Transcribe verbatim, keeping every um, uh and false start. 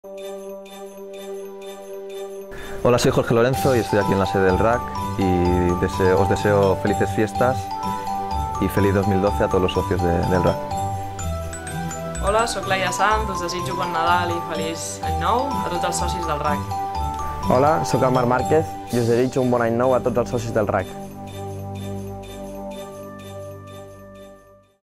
Hola, soy Jorge Lorenzo y estoy aquí en la sede del R A C y deseo, os deseo felices fiestas y feliz dos mil doce a todos los socios de, del R A C. Hola, soc Laia Sanz, us desitjo bon Nadal i feliç any nou a tots els socis del R A C. Hola, soc el Marc Márquez i us desitjo un bon any nou a tots els socis del R A C.